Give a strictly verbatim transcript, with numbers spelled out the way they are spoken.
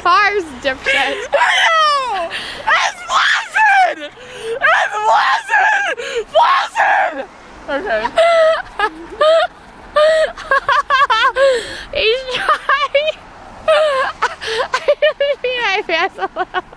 cars, dipshit. I know! It's Blossom! It's Blossom! Blossom! Okay. He's trying. I didn't mean my pants a little.